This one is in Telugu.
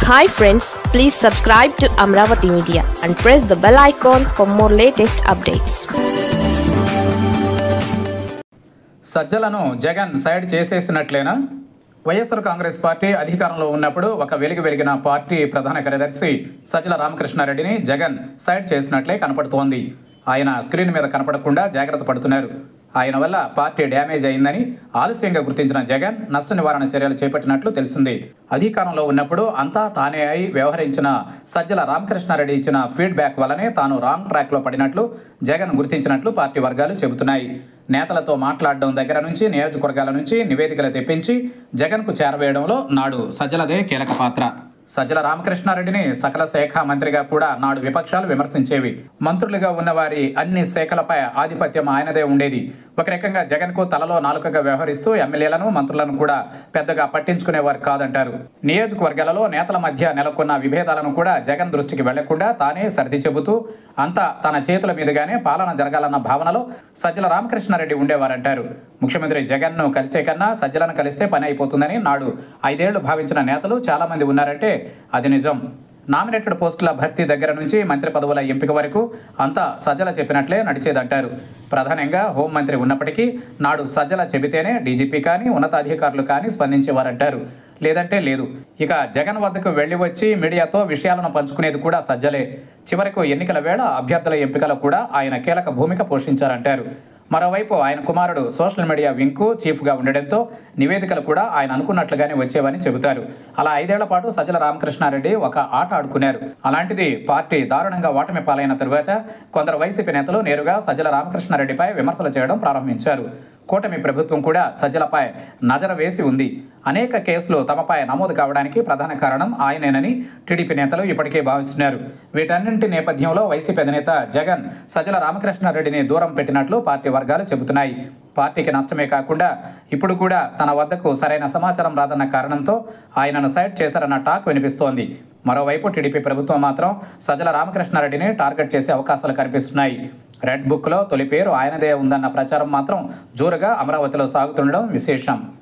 Hi friends, please subscribe to Amravati Media and press the bell icon for more latest updates. సజ్జలను జగన్ సైడ్ చేసేసినట్లేనా? వైఎస్ఆర్ కాంగ్రెస్ పార్టీ అధికారంలో ఉన్నప్పుడు ఒక వెలిగిన పార్టీ ప్రధాన కార్యదర్శి సజ్జల రామకృష్ణారెడ్డిని జగన్ సైడ్ చేసినట్లే కనపడుతోంది. ఆయన స్క్రీన్ మీద కనపడకుండా జాగ్రత్త పడుతున్నారు. ఆయన వల్ల పార్టీ డ్యామేజ్ అయిందని ఆలస్యంగా గుర్తించిన జగన్ నష్ట నివారణ చర్యలు చేపట్టినట్లు తెలిసింది. అధికారంలో ఉన్నప్పుడు అంతా తానే అయి వ్యవహరించిన సజ్జల రామకృష్ణారెడ్డి ఇచ్చిన ఫీడ్బ్యాక్ వల్లనే తాను రాంగ్ ట్రాక్లో పడినట్లు జగన్ గుర్తించినట్లు పార్టీ వర్గాలు చెబుతున్నాయి. నేతలతో మాట్లాడడం దగ్గర నుంచి నియోజకవర్గాల నుంచి నివేదికలు తెప్పించి జగన్కు చేరవేయడంలో నాడు సజ్జలదే కీలక పాత్ర. సజ్జల రామకృష్ణారెడ్డిని సకల శాఖ మంత్రిగా కూడా నాడు విపక్షాలు విమర్శించేవి. మంత్రులుగా ఉన్నవారి అన్ని శాఖలపై ఆధిపత్యం ఆయనదే ఉండేది. ఒక రకంగా జగన్కు తలలో నాలుకగా వ్యవహరిస్తూ ఎమ్మెల్యేలను మంత్రులను కూడా పెద్దగా పట్టించుకునేవారు కాదంటారు. నియోజకవర్గాలలో నేతల మధ్య నెలకొన్న విభేదాలను కూడా జగన్ దృష్టికి వెళ్లకుండా తానే సర్ది చెబుతూ అంతా తన చేతుల మీదుగానే పాలన జరగాలన్న భావనలో సజ్జల రామకృష్ణారెడ్డి ఉండేవారంటారు. ముఖ్యమంత్రి జగన్ను కలిసే కన్నా సజ్జలను కలిస్తే పని అయిపోతుందని నాడు 5 ఏళ్లు భావించిన నేతలు చాలామంది ఉన్నారంటే అది నిజం. నామినేటెడ్ పోస్టుల భర్తీ దగ్గర నుంచి మంత్రి పదవుల ఎంపిక వరకు అంతా సజ్జల చెప్పినట్లే నడిచేదంటారు. ప్రధానంగా హోంమంత్రి ఉన్నప్పటికీ నాడు సజ్జల చెబితేనే డీజీపీ కానీ ఉన్నతాధికారులు కానీ స్పందించేవారంటారు. లేదంటే లేదు. ఇక జగన్ వద్దకు వెళ్లి వచ్చి మీడియాతో విషయాలను పంచుకునేది కూడా సజ్జలే. చివరకు ఎన్నికల వేళ అభ్యర్థుల ఎంపికలో కూడా ఆయన కీలక భూమిక పోషించారంటారు. మరోవైపు ఆయన కుమారుడు సోషల్ మీడియా వింగ్కు చీఫ్గా ఉండడంతో నివేదికలు కూడా ఆయన అనుకున్నట్లుగానే వచ్చేవని చెబుతారు. అలా 5 ఏళ్ల పాటు సజ్జల రామకృష్ణారెడ్డి ఒక ఆట ఆడుకున్నారు. అలాంటిది పార్టీ దారుణంగా ఓటమి పాలైన తరువాత కొందరు వైసీపీ నేతలు నేరుగా సజ్జల రామకృష్ణారెడ్డిపై విమర్శలు చేయడం ప్రారంభించారు. కూటమి ప్రభుత్వం కూడా సజ్జలపై నజర వేసి ఉంది. అనేక కేసులు తమపై నమోదు కావడానికి ప్రధాన కారణం ఆయనేనని టీడీపీ నేతలు ఇప్పటికే భావిస్తున్నారు. వీటన్నింటి నేపథ్యంలో వైసీపీ అధినేత జగన్ సజ్జల రామకృష్ణారెడ్డిని దూరం పెట్టినట్లు పార్టీ వర్గాలు చెబుతున్నాయి. పార్టీకి నష్టమే కాకుండా ఇప్పుడు కూడా తన వద్దకు సరైన సమాచారం రాదన్న కారణంతో ఆయనను సైడ్ చేశారన్న టాక్ వినిపిస్తోంది. మరోవైపు టీడీపీ ప్రభుత్వం మాత్రం సజ్జల రామకృష్ణారెడ్డిని టార్గెట్ చేసే అవకాశాలు కనిపిస్తున్నాయి. రెడ్ బుక్లో తొలి పేరు ఆయనదే ఉందన్న ప్రచారం మాత్రం జోరుగా అమరావతిలో సాగుతుండడం విశేషం.